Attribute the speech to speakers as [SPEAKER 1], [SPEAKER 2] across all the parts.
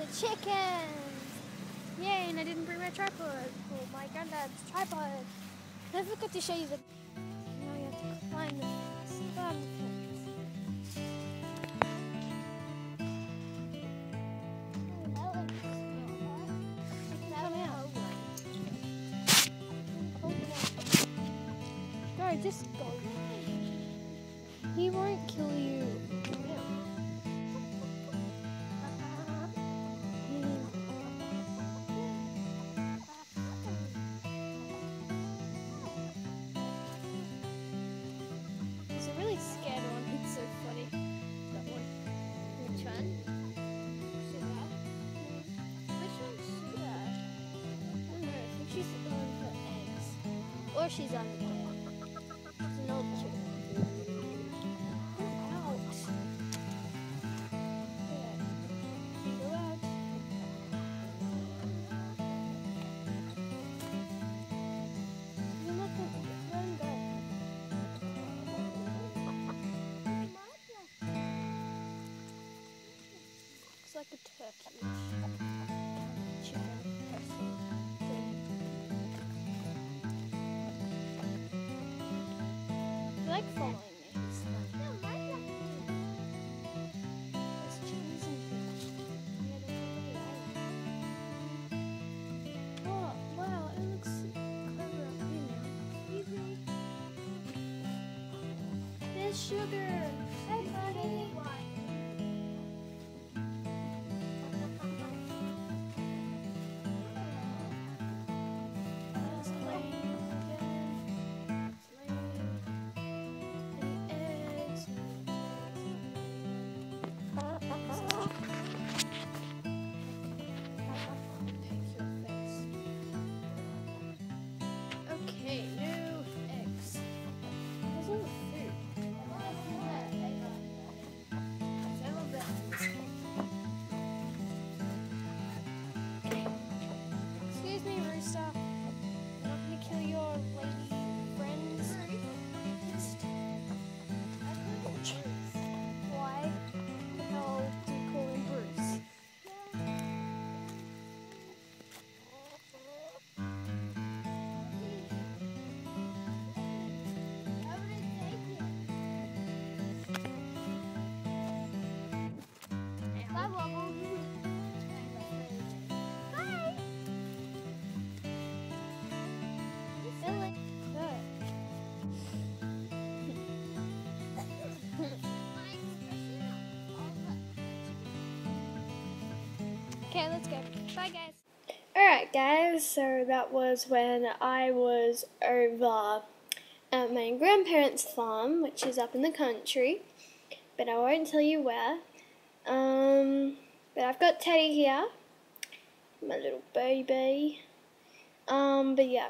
[SPEAKER 1] the chickens! Yay, and I didn't bring my tripod. Oh, my granddad's tripod. I forgot to show you the... Now you have to climb the fence. Climb the fence. Oh, that looks Go, just go. He won't kill you. He's a really scared one. It's so funny. That one. Which one? Sugar. Which one's Sugar? I don't know. I think she's the one for eggs. Or she's on the egg. It's an old chicken. Like a turkey chicken person thing. You like following me? There's chickens in here. Oh, wow, it looks clever up here now. There's Sugar. Hey, buddy. Okay, new eggs. There's all the food. Excuse me, Rooster. I'm not gonna kill your lady friends. Why the hell do you call him Bruce? Okay, let's go. Bye, guys. Alright, guys, so that was when I was over at my grandparents' farm, which is up in the country, but I won't tell you where. But I've got Teddy here, my little baby. But yeah.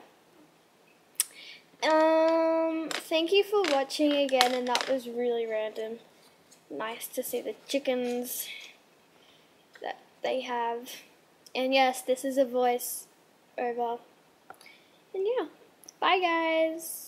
[SPEAKER 1] Thank you for watching again, and that was really random. Nice to see the chickens that they have. And yes, this is a voice over. And yeah, bye guys.